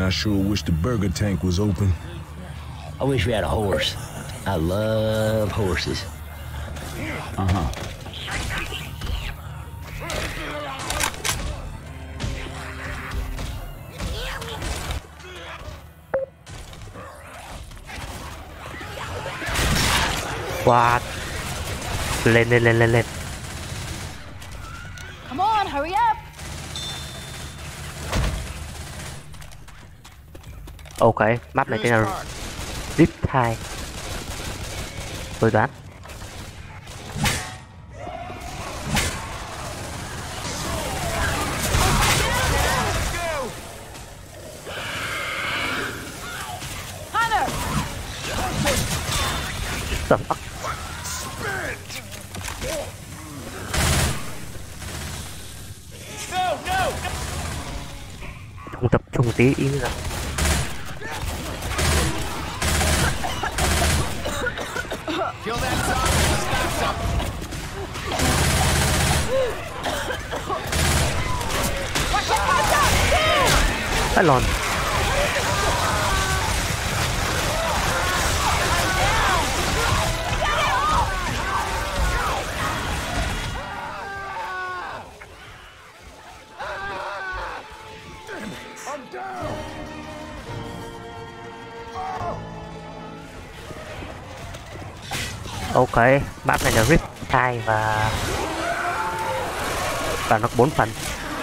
I sure wish the burger tank was open. I wish we had a horse. I love horses. Uh-huh. What? Lên. Come on, hurry up. Ok, map này tên là Riptide. Tôi đoán. The fuck? Không tập trung tí ý nữa. Phải lòn. Ok, map này là Riptide và nó có 4 phần.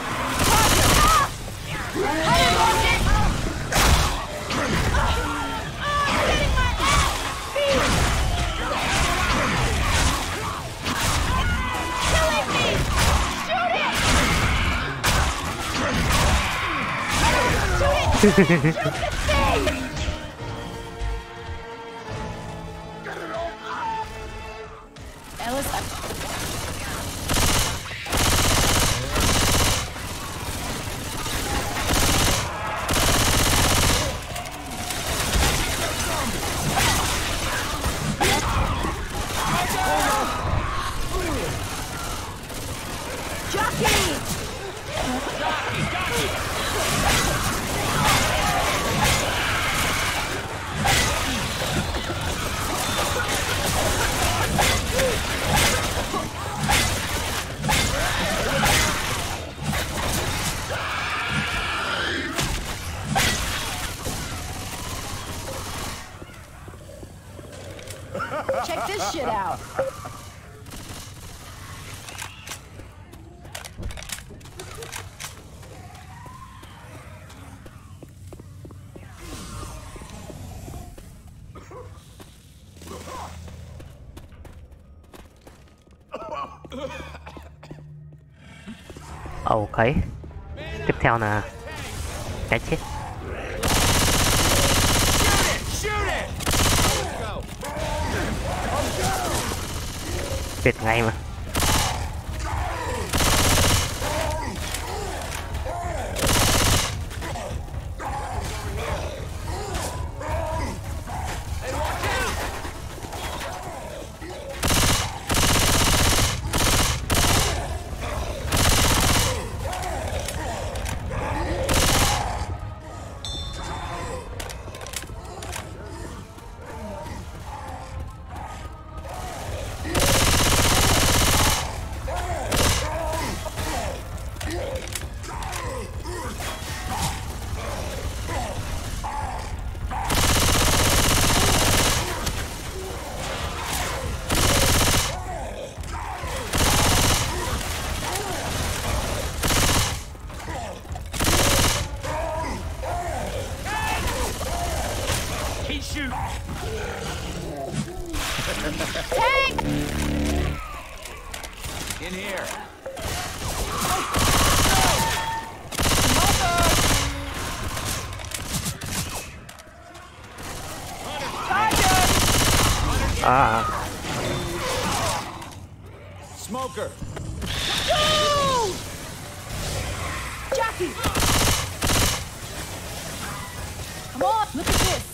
Check this shit out. Ok. Tiếp theo là cái chết. Chết ngay mà. Tank! In here. Smoker. No! Jackie! Come on, look at this.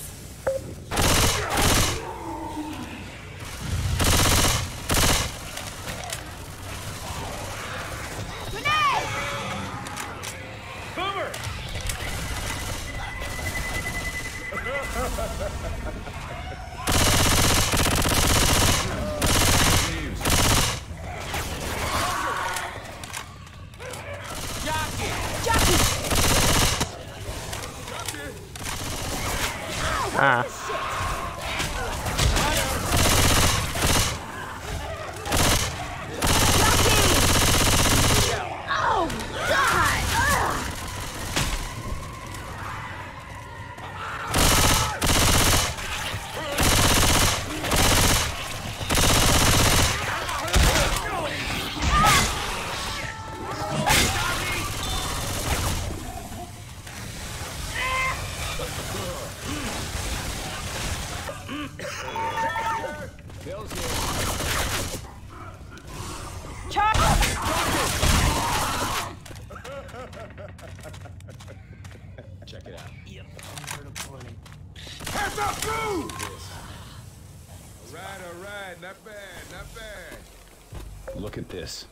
bad, not bad. Look at this.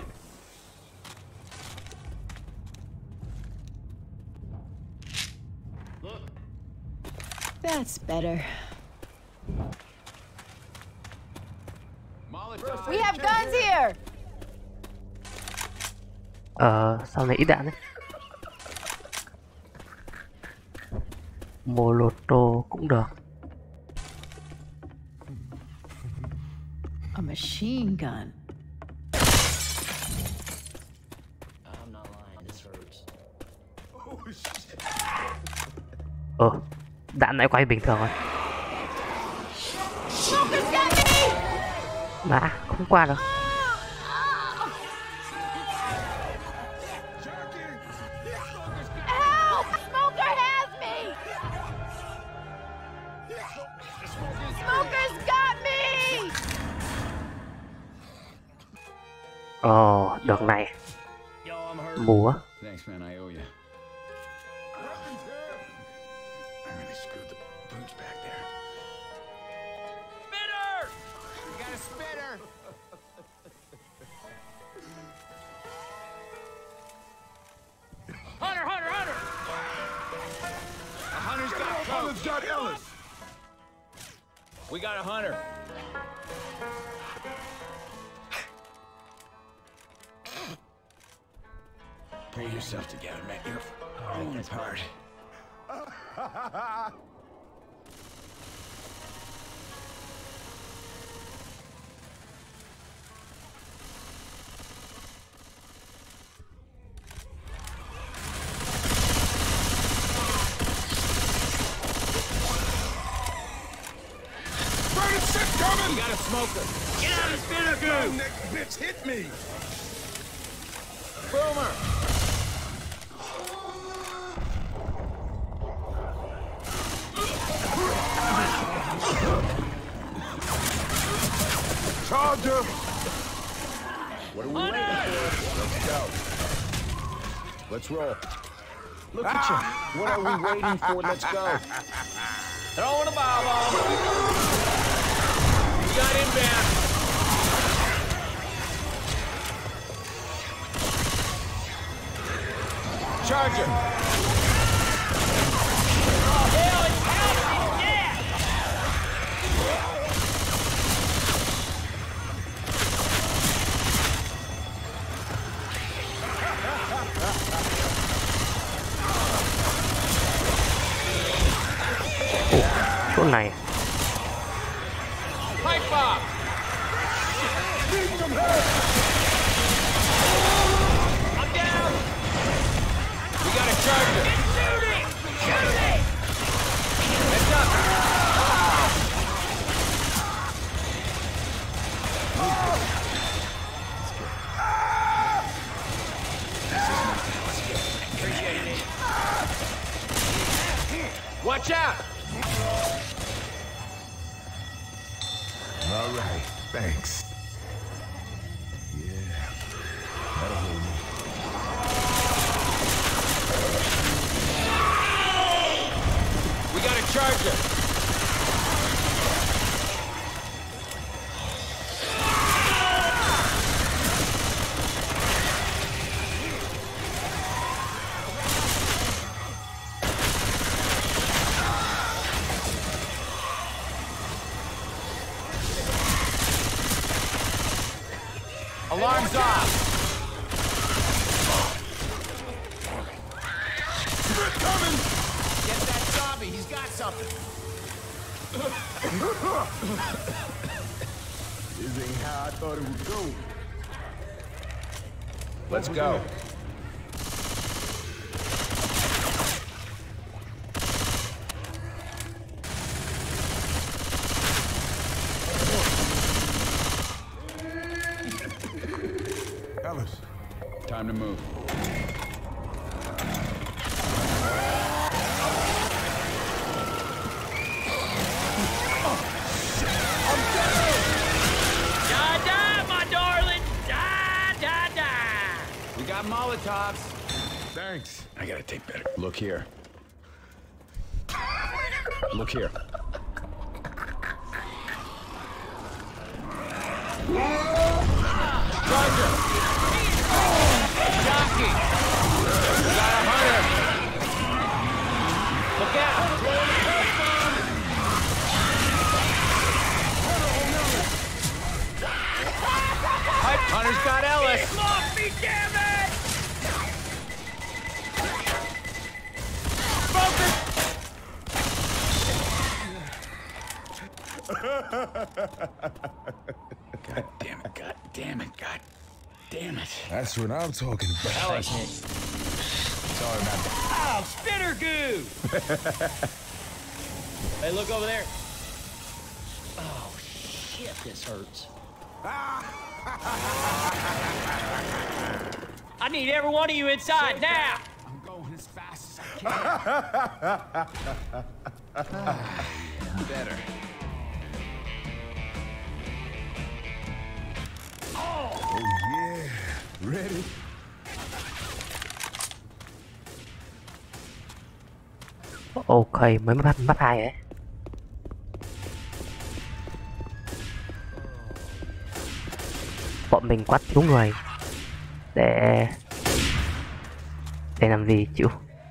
Look. That's better. Molotov. We have guns here! Sau này ít đạn đấy. Molotov cũng được. A machine gun. I'm not lying. This hurts. Đạn lại quay bình thường rồi. Mà không qua được. Help! Smoker has me! Smoker's got me! Được này. Yo, I'm hurt. Múa. Thanks, man. I owe you. I really screwed the boots back there. Spitter! You got a spitter! Hunter! Hunter! Hunter! The hunter's got coke. Hunter's got Ellis. We got a hunter. Pull yourself together, man. You're falling apart. Burning shit coming! We got a smoker. Get out of the spitter goo! That bitch hit me! Boomer. Charger! What are we waiting for? Let's go. Let's roll. Look at you. What are we waiting for? Let's go. Throwing a bomb on. We got inbound. Charger. Hell, it's out! He's dead! Chỗ này. Pipe bomb. I'm down! We got a charger. Shooting! Shooting! Heads up. Watch out! All right, thanks. Yeah, that'll hold me. We got a charger. Alarm's off. Spit coming! Get that zombie. He's got something. This ain't how I thought it would go. Let's go. Ellis. Time to move. Die, die, my darling! Die, die, die! We got Molotovs. Thanks. I gotta take better. Look here. Look here. Charger! Jockey! Got a hunter! Look out! Hunter's got Ellis! Get off me, damn it! Focus! God damn it, God damn it, God damn it. That's what I'm talking about. Ellis. Sorry about that. Oh, spitter goo! Hey, look over there. Oh, shit, this hurts. I need every one of you inside now! I'm going as fast as I can. Better. Oh yeah. Ready? Ok, mới bắt hai ấy. Bọn mình quát thiếu người để làm gì chịu.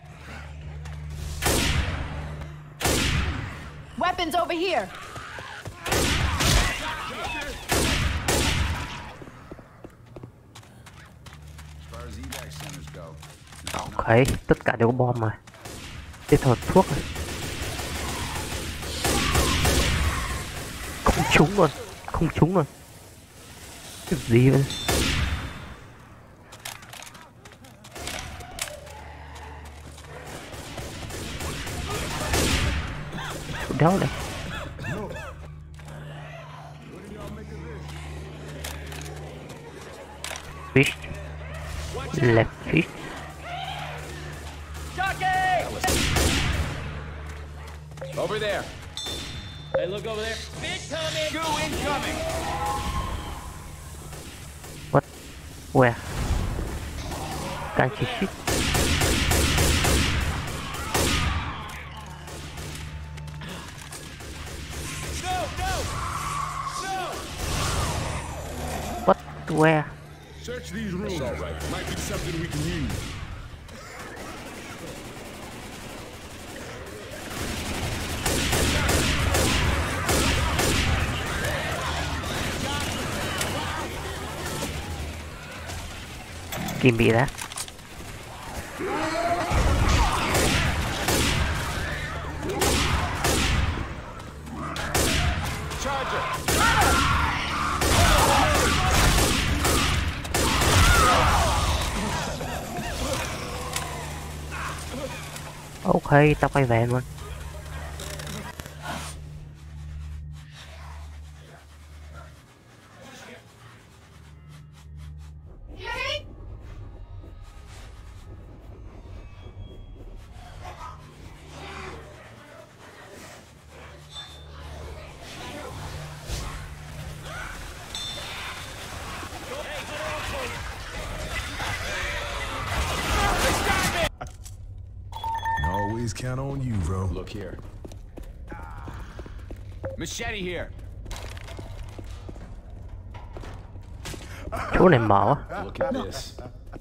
Weapons over here. Ok, tất cả đều có bom rồi. Tiếp theo là thuốc rồi. Không trúng luôn, không trúng luôn. Cái gì vậy? Đéo này. Fish. Left fish. Over there. Hey, look over there. Spit coming! Goo incoming! What? Where? Can't you shoot? No! What? Where? Search these rooms. That's all right. Might be something we can use. Kim bị that. Ok, tao quay về luôn. Always count on you, bro. Look here. Machete here. Chỗ này mở. Look at this.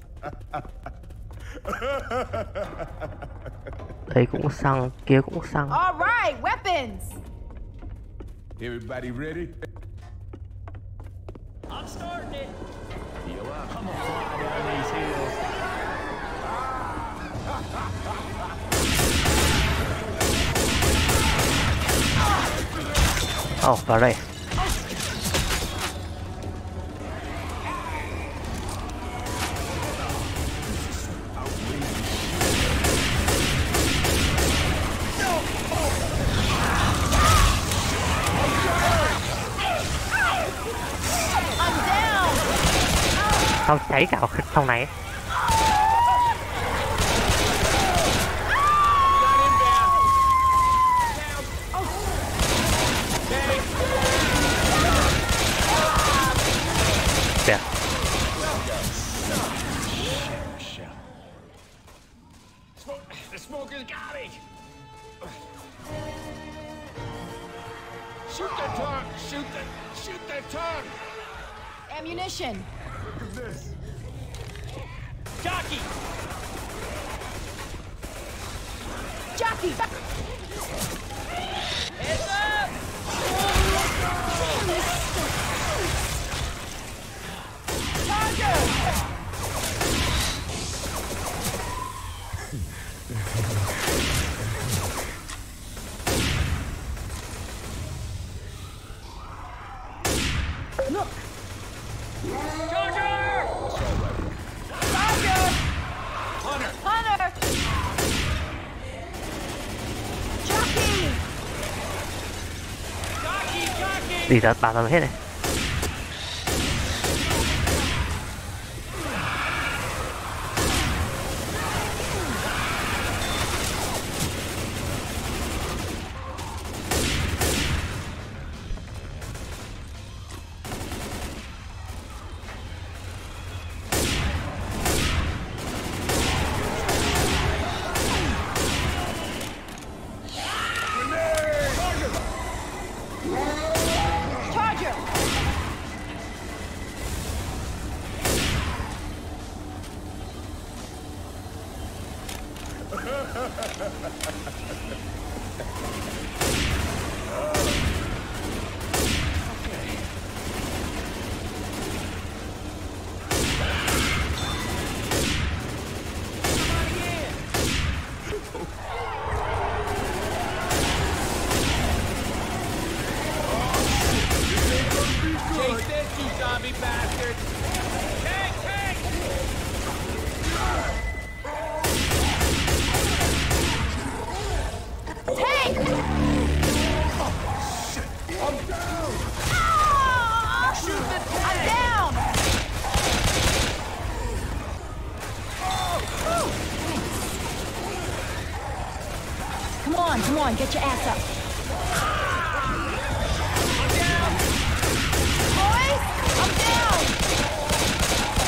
Đây cũng xăng, kia cũng xăng. All right, weapons. Everybody ready? I'm starting it. Heal up. I'm gonna fly down these hills. Vào đây. Sao cháy cả trong này. The smoker's got me! Shoot the tongue! Shoot the tongue! ammunition. Look at this. Jockey! Jockey! Heads up! Charger! Look! Charger! Charger! Hunter! Hunter! Jockey! Jockey! Jockey! Đi ra ba lần hết này. Charger! Chase this, you zombie bastard! Tank! Tank! Tank! I'm down. Ah! I'm down! Come on, get your ass up. Boys, I'm down!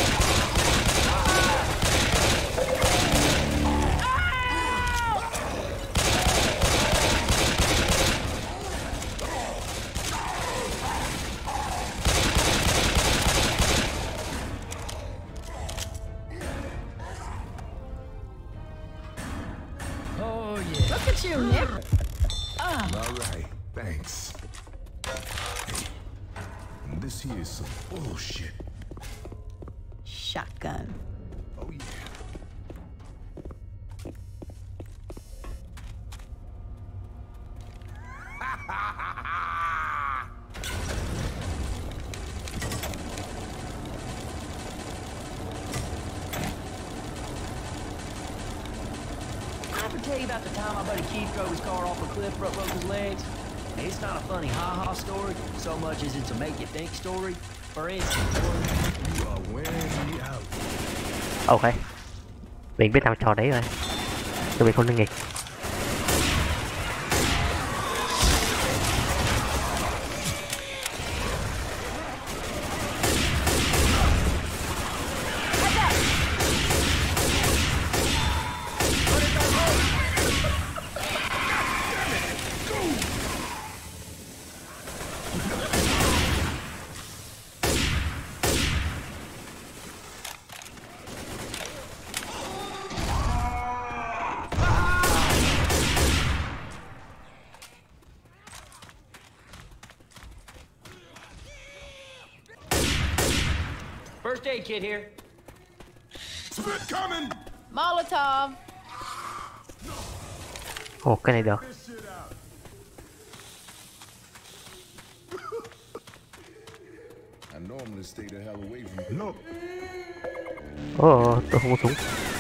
Oh, yeah. Look at you, Nick. All right, thanks. Hey, this here is some bullshit. Shotgun. Oh yeah. I ever tell you about the time my buddy Keith drove his car off a cliff, broke his legs? Hey, it's not a funny ha-ha story so much as it's a make-you-think story. For instance, You are wearing me out. Ok. Mình biết làm trò đấy rồi. Tụi mình không nên nghịch. first aid kit here. Spit coming. Molotov. Ồ, cái này được. This shit out. I normally stay the hell away from. Look. Ồ, tôi không có súng.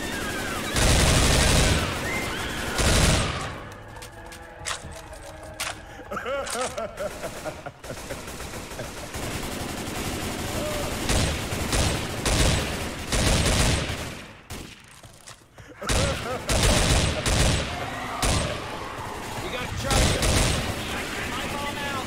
We got a charger. My ball now.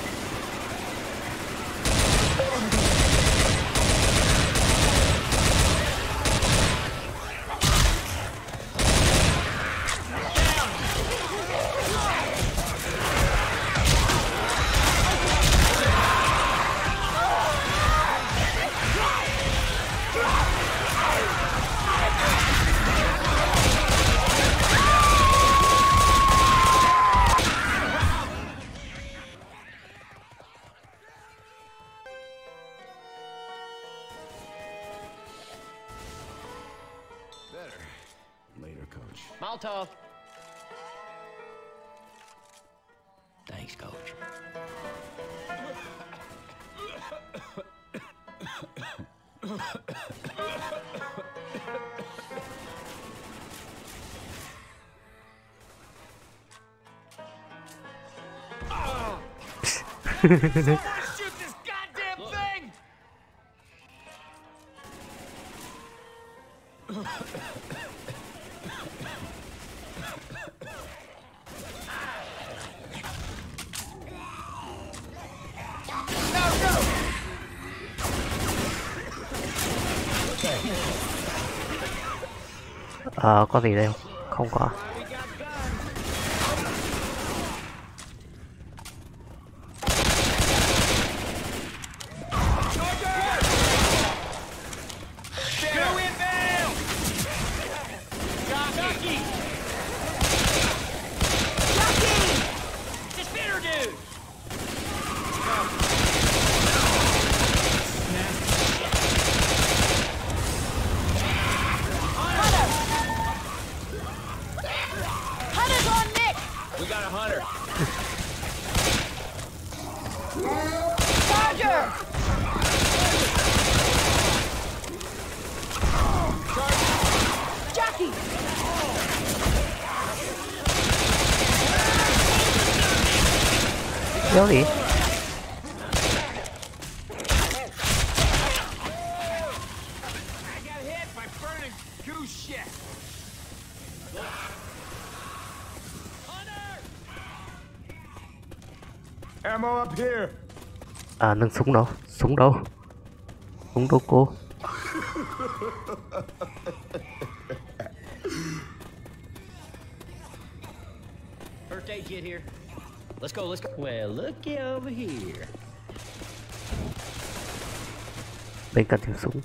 Coach. Molotov. Thanks, Coach. Shoot this goddamn thing! Có gì đây không? Không có. Hunter's on Nick! We got a hunter. Charger! Jockey! Đéo gì? I got hit by burning goose shit. Hunter! Ammo up here. À, nâng súng đâu? Súng đâu? Súng đâu cô? First aid kit here. Let's go, let's go. Well, looky over here. Đây cần thêm súng.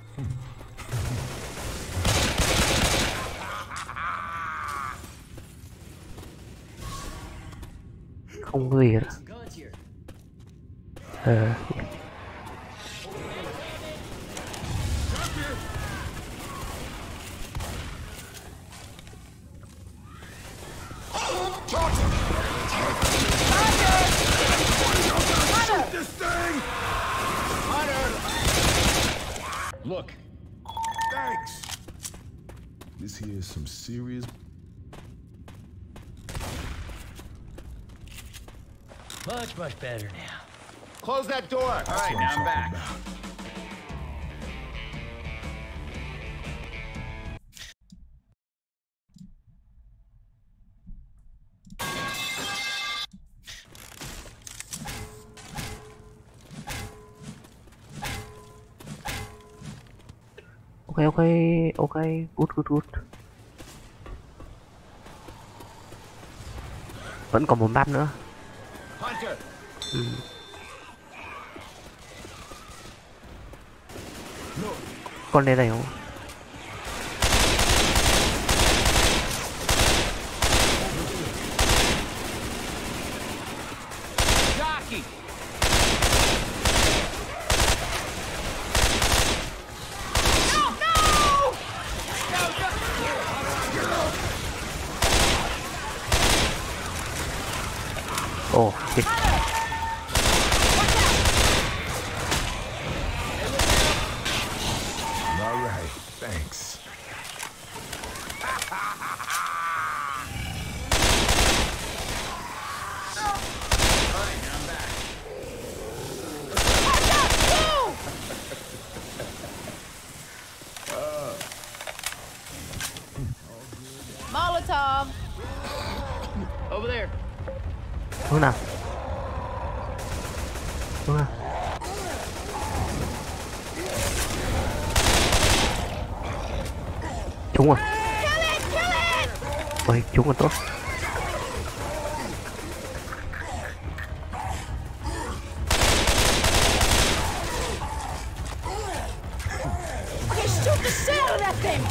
Không có gì hết. Some guns here. This thing! Look. Thanks. This here is some serious. Much better now. Close that door. All right, now I'm back. Ok, good. Vẫn còn một map nữa. Hunter. Con lên đây không? Jockey. Ồ, shit. All right, thanks. Molotov! Over there. Hướng nào? Hướng nào? Trúng rồi. Ôi, trúng còn tốt. Okay, shoot the shit out of that thing!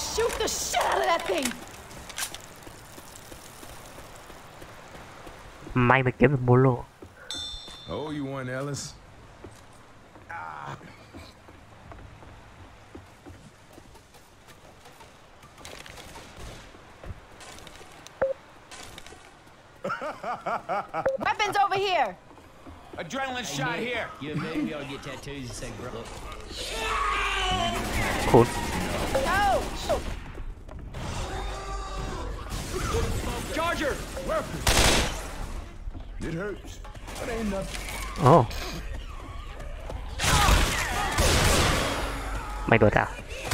Shoot the shit out of that thing! May mà kiếm được một lô. Oh, you want Ellis? Weapons over here! Adrenaline shot here. You and me, we ought to get tattoos and say, bro. Cool. Go! Charger. It hurts, but ain't nothing. Oh. Mày đuổi tao.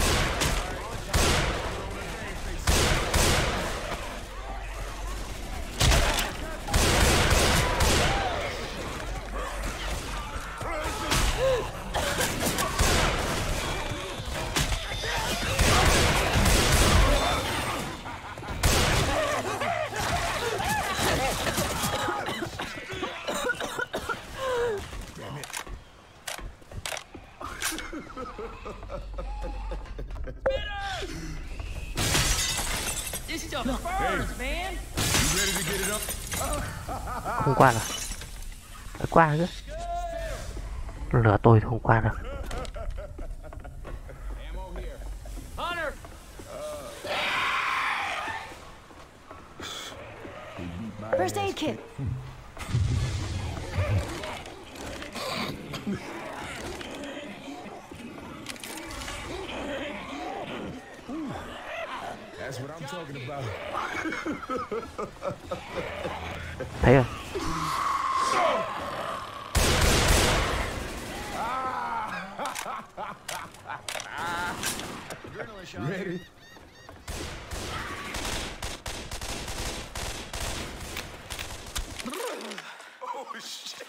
This is a furnace, man. You ready to get it up? Không qua được. Phải qua chứ. Lửa tôi thì không qua được. Hunter. First aid kit. That's what I'm talking about. Thấy rồi. Ready? Oh, shit.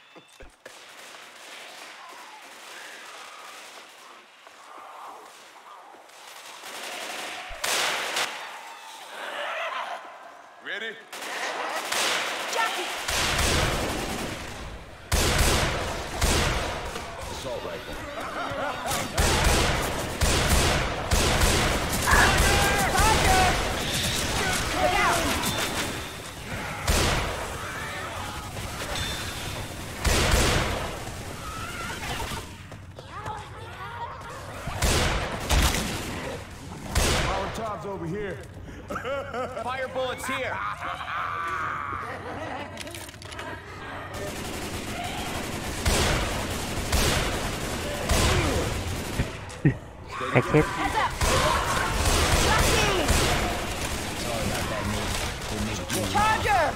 Ready? Jackie! Assault rifle. Roger! Look out! Molotov's over here. Fire bullets here. Cách chết. Heads up! Jackie! Charger!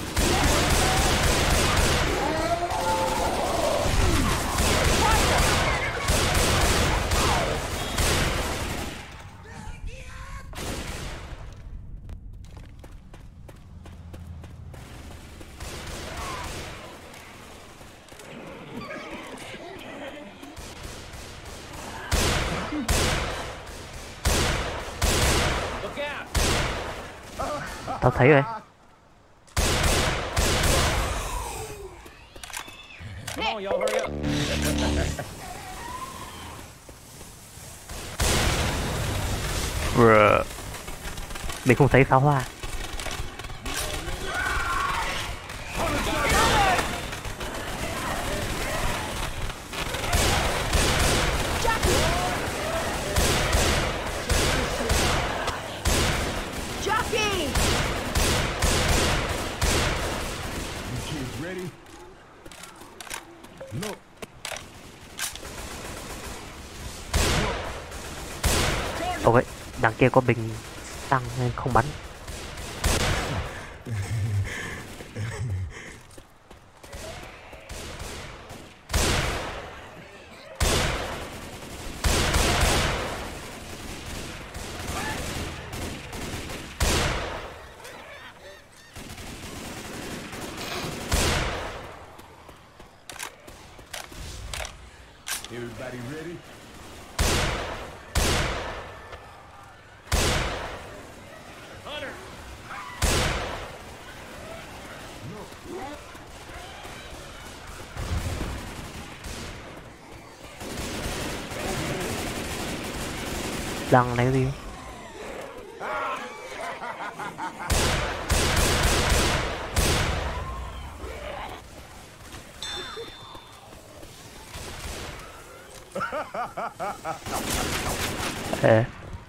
Look out. Tao thấy rồi. Come on, y'all, hurry up. Bruh. Mình không thấy pháo hoa. Jockey! You kids ready? No. Ok, đằng kia có bình tăng nên không bắn. Everybody ready? Hunter. Đằng này gì? Ê.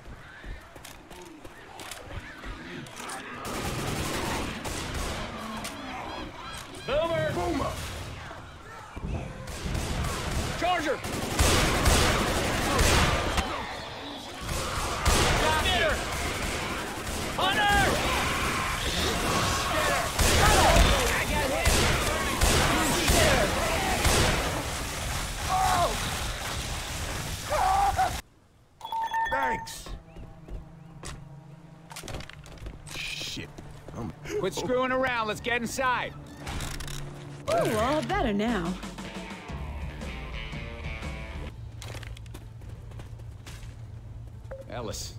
Boomer! Boomer! Charger! Spitter! Hunter! I got hit! Thanks! Shit. Quit screwing around, let's get inside. Oh, all better now. Ellis.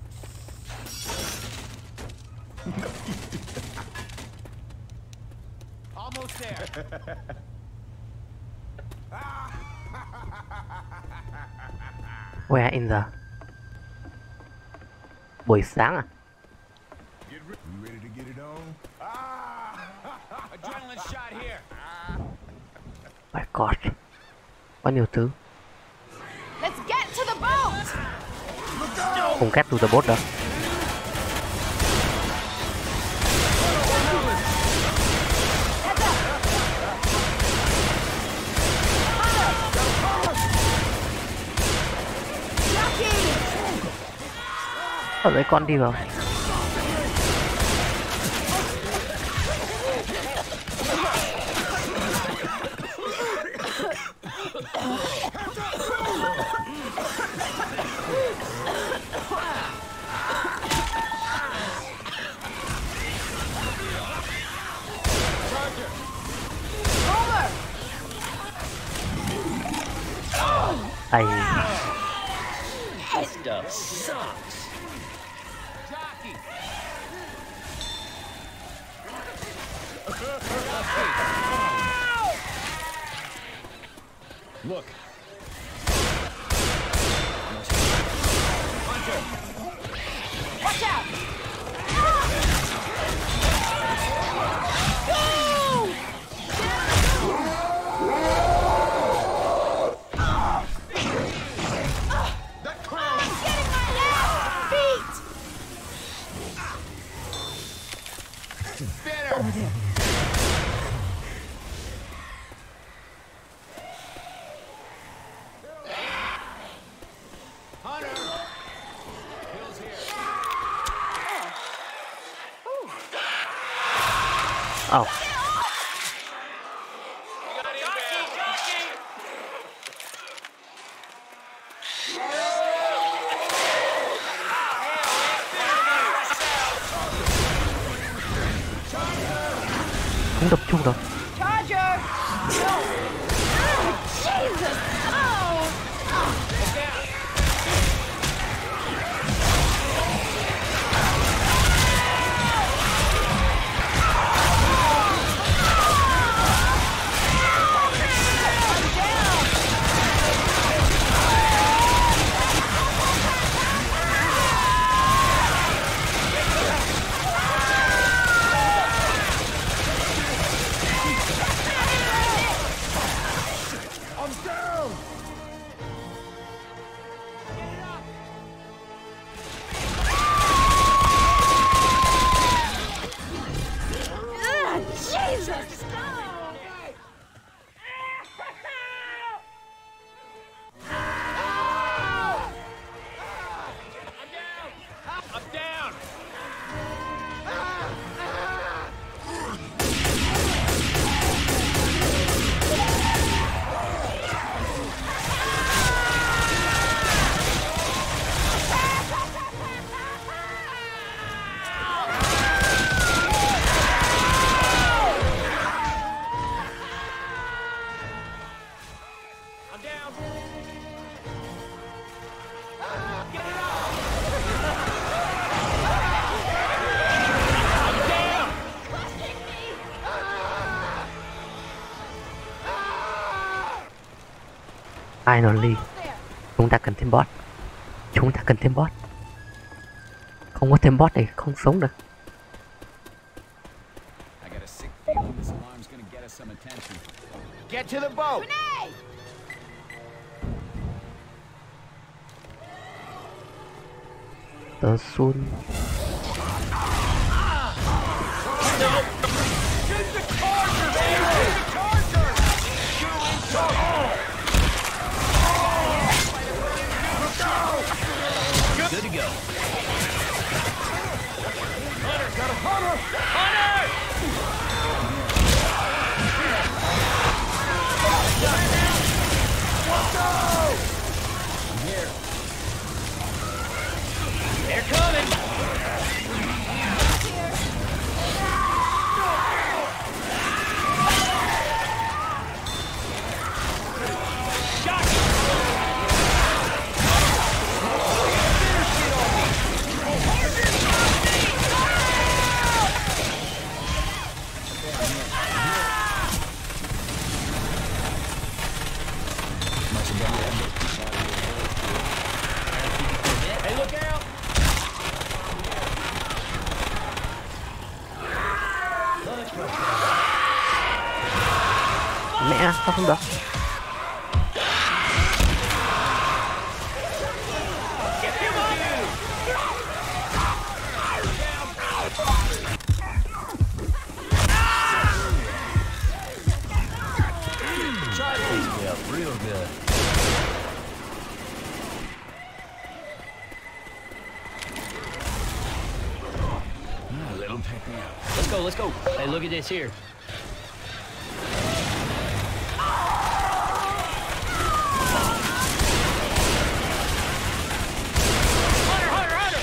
Almost there. Where in the buổi sáng à? You ready to get it on? Adrenaline shot here. My God, quá nhiều thứ. Let's get to the boat! Không get to the boat đâu. Ở đây con đi vào. Ai. This stuff sucks. Jockey. Look. Hunter. Watch out! That clown! I'm getting my ass beat! Spitter. Over there. Hunter. Bill's here. Oh. Không tập trung đâu. Charger! No! Jesus! Oh! I'm down! Ugh, Jesus! I'm down. I'm down. Get it up. I'm down. Finally. Chúng ta cần thêm boss. Chúng ta cần thêm boss. Không có thêm boss thì không sống được. I got a sick feeling this alarm's gonna get us some attention. Get to the boat. Renee! Tớ sun. Good to go. Hunter, got a hunter! Hunter! Let's go! I'm here. They're coming! Shot! Hey, look out! Mẹ, sao không được? Try this belt real good. A little pick me up. Let's go, let's go. Hey, look at this here. Hunter, Hunter, Hunter!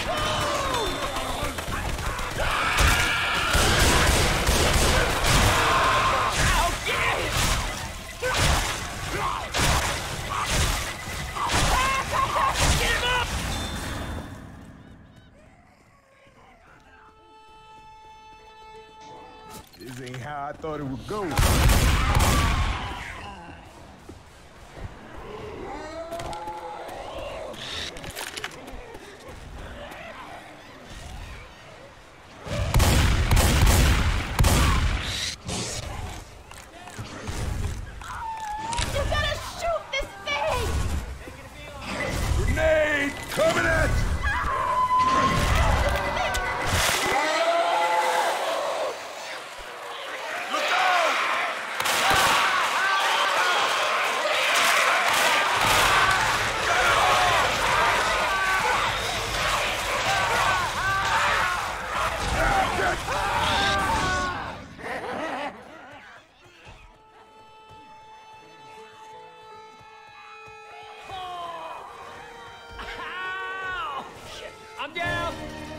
Ow, get it! Get him up! This ain't how I thought it would go. You gotta shoot this thing! Grenade coming at you! Look out! Ow! Shit, I'm down!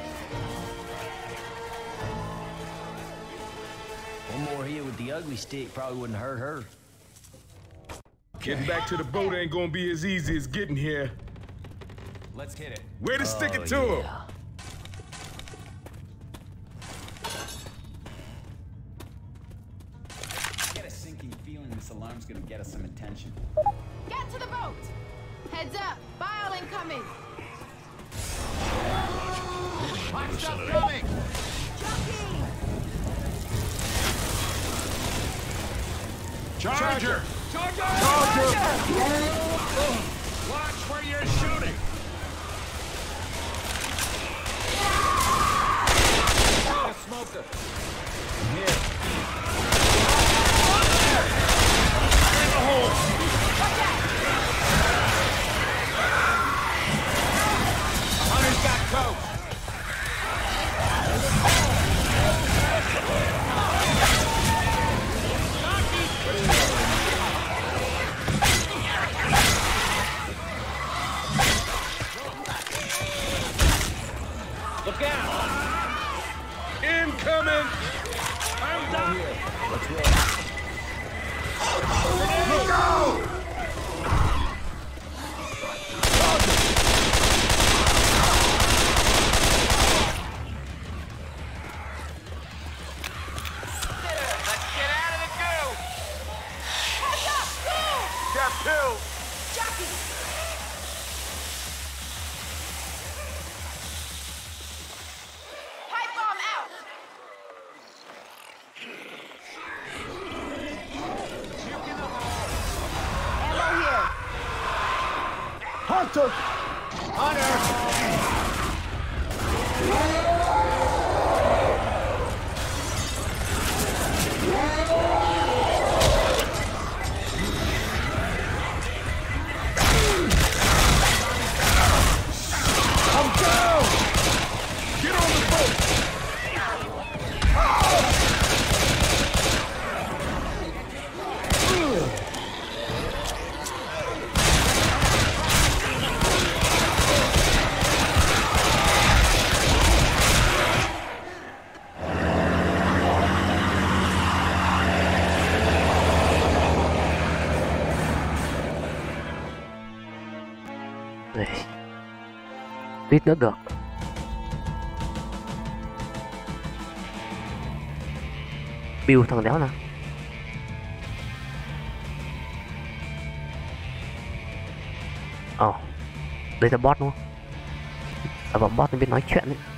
One more here with the ugly stick probably wouldn't hurt her. Getting back to the boat ain't gonna be as easy as getting here. Let's hit it. Way to stick it to him. I get a sinking feeling this alarm's gonna get us some attention. Get to the boat! Heads up! Bile incoming! Hot stuff coming! Charger! Charger! Watch where you're shooting! Smoker! Hunter's got coke! Look out! Incoming! I'm done! Look out! Let's get out of the goo! Heads up! Go! Got pills! Jockey! Pipe bomb out! Ammo here! Hunter! Hunter! speed nữa được. Build thằng đéo nào. Ồ, đây là bot đúng không? À, bọn bot nó biết nói chuyện ấy.